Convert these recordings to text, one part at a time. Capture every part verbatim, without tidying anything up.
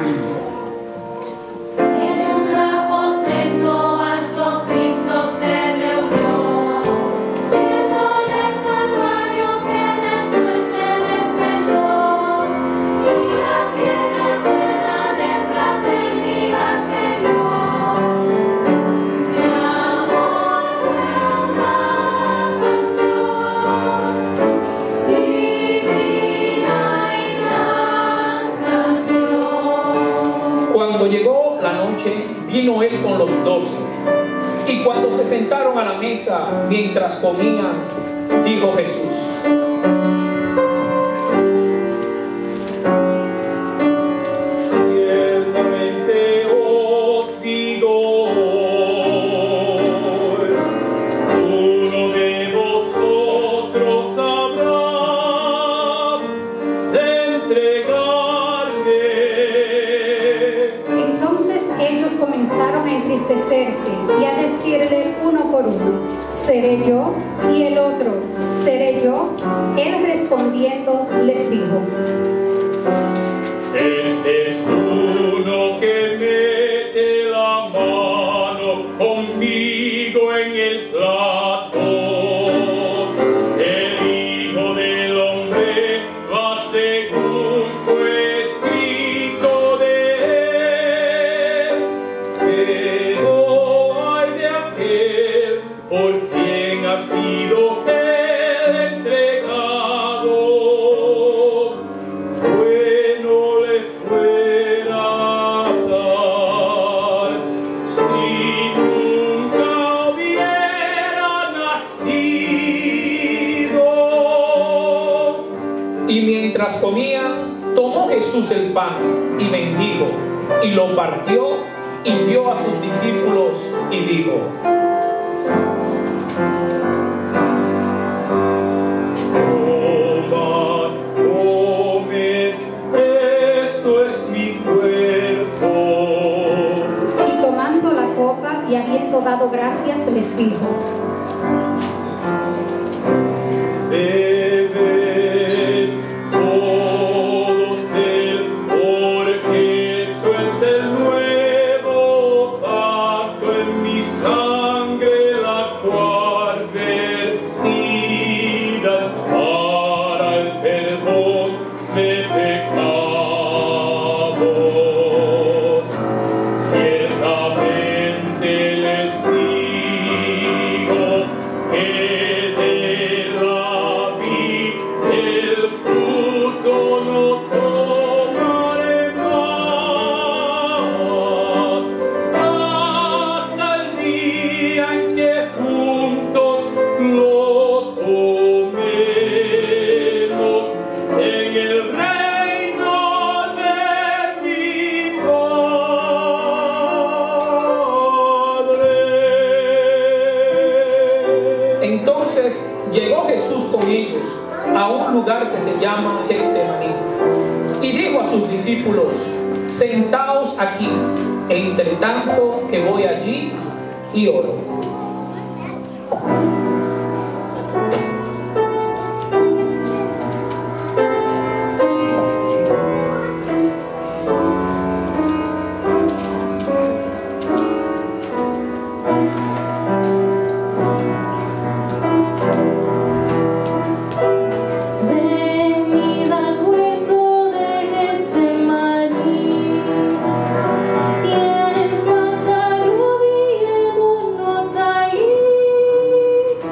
Vino él con los doce, y cuando se sentaron a la mesa mientras comían, dijo Jesús: ciertamente os digo hoy, uno de vosotros habrá de entregarme. Entonces ellos comenzaron a entristecerse y a decirle uno por uno: ¿seré yo? Y el otro: ¿seré yo? Él respondiendo les dijo: este es uno que mete la mano conmigo en el plato. El Hijo del Hombre va según fue escrito de él. Pero ay de aquel por quien ha sido él entregado. Bueno le fuera dar si nunca hubiera nacido. Y mientras comían, tomó Jesús el pan y bendijo, y lo partió y dio a sus discípulos y dijo: tomad, comed, esto es mi cuerpo. Y tomando la copa y habiendo dado gracias les dijo: bebed todos de él, porque esto es el nuevo pacto en mi sangre, la cual vertida es para el perdón de pecados. Ciertamente les digo que de la vid el fruto no tomaré más, hasta el día en que juntos lo tomemos en el reino de mi Padre. Entonces llegó Jesús con ellos a un lugar que se llama Getsemaní, y dijo a sus discípulos: sentaos aquí, entre tanto que voy allí y oro. Venid al huerto de Getsemaní, y en paz saludémonos ahí.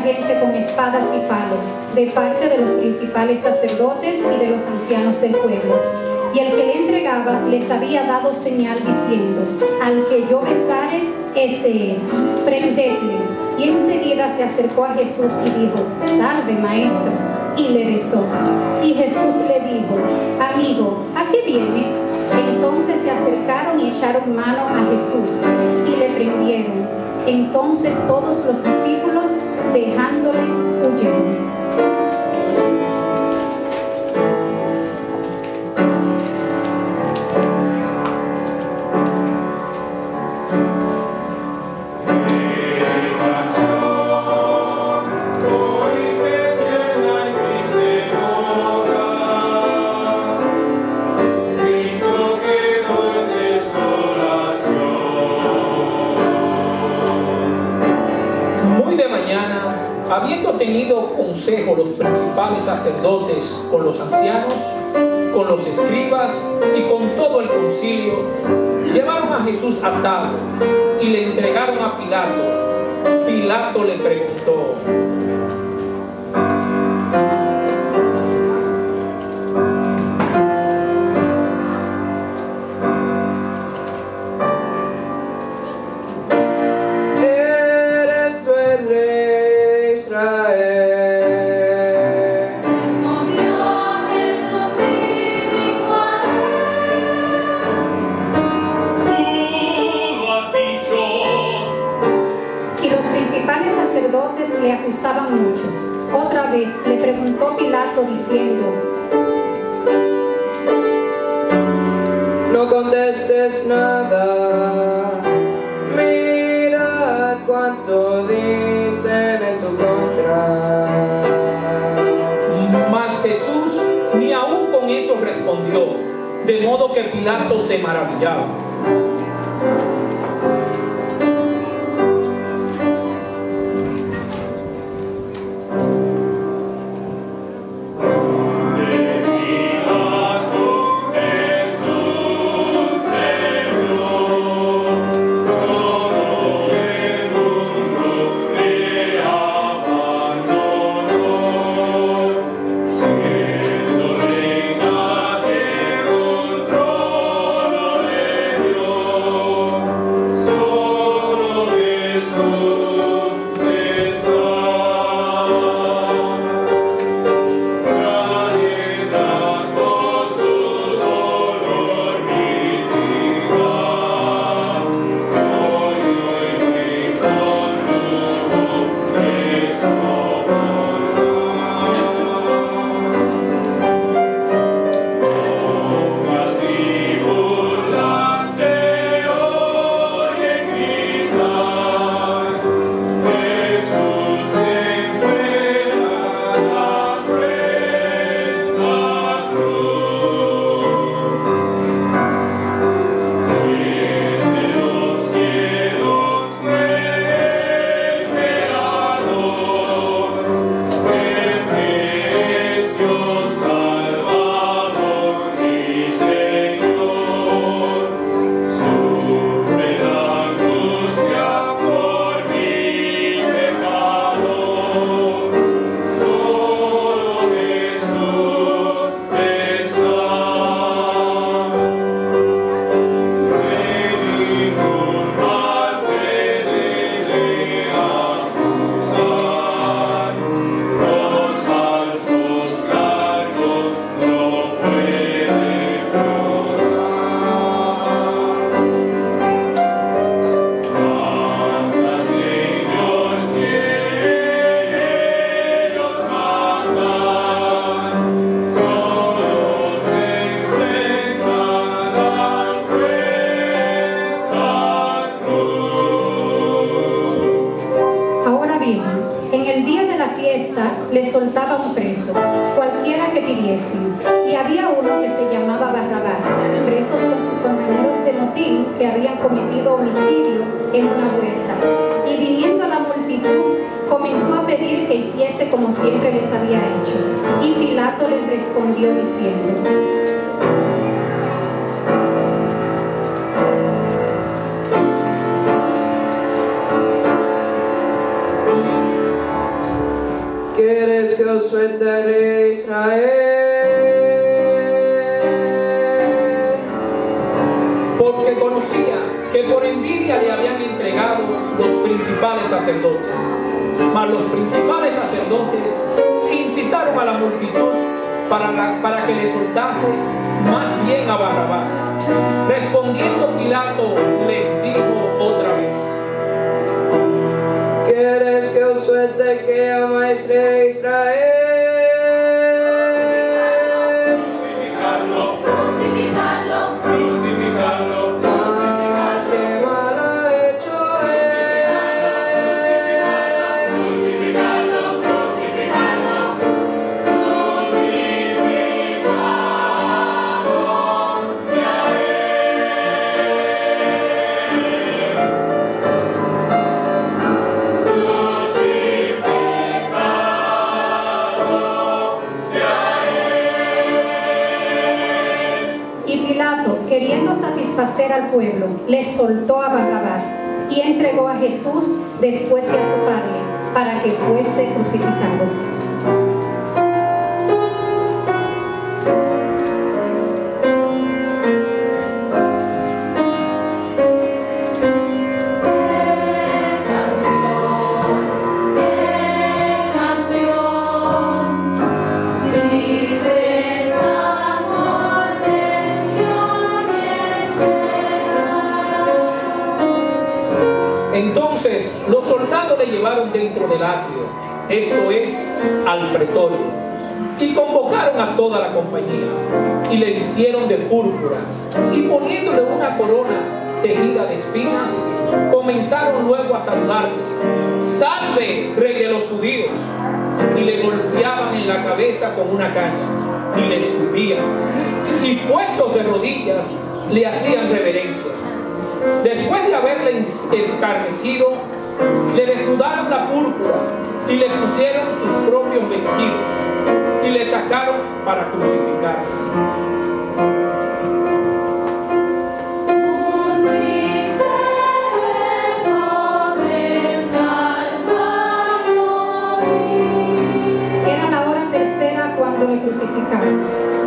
gente con espadas y palos, de parte de los principales sacerdotes y de los ancianos del pueblo. Y el que le entregaba les había dado señal diciendo: al que yo besare, ese es, prendedle. Y enseguida se acercó a Jesús y dijo: salve, maestro, y le besó. Y Jesús le dijo: amigo, ¿a qué vienes? Entonces se acercaron y echaron mano a Jesús y le prendieron. Entonces todos los discípulos, dejándole, huyeron. Habiendo tenido consejo los principales sacerdotes con los ancianos, con los escribas y con todo el concilio, llevaron a Jesús atado y le entregaron a Pilato. Pilato le preguntó: le acusaban mucho. Otra vez le preguntó Pilato diciendo: no contestes nada, mira cuánto dicen en tu contra. Mas Jesús ni aún con eso respondió, de modo que Pilato se maravillaba. le soltaba un preso, cualquiera que pidiesen. Y había uno que se llamaba Barrabás, preso con sus compañeros de motín que habían cometido homicidio en una huerta. Y viniendo la multitud, comenzó a pedir que hiciese como siempre les había hecho. Y Pilato les respondió diciendo: ¿Quieres que os suelte al rey Israel? Porque conocía que por envidia le habían entregado los principales sacerdotes. Mas los principales sacerdotes incitaron a la multitud para, la, para que le soltase más bien a Barrabás. Respondiendo Pilato les dijo otra vez: ¿Quieres que os suelte que amáis rey Israel? Crucificarlo, crucificarlo, crucificarlo. Mas qué mal ha hecho él. Crucificarlo, crucificarlo, crucificarlo sea Y Pilato, queriendo satisfacer al pueblo, le soltó a Barrabás y entregó a Jesús después de azotarle, para que fuese crucificado. Entonces los soldados le llevaron dentro del atrio, esto es, al pretorio, y convocaron a toda la compañía, y le vistieron de púrpura, y poniéndole una corona tejida de espinas, comenzaron luego a saludarle: ¡Salve, rey de los judíos! Y le golpeaban en la cabeza con una caña, y le escupían, y puestos de rodillas le hacían reverencia. Después de haberle escarnecido, le desnudaron la púrpura y le pusieron sus propios vestidos y le sacaron para crucificarle. Era la hora tercera cuando le crucificaron.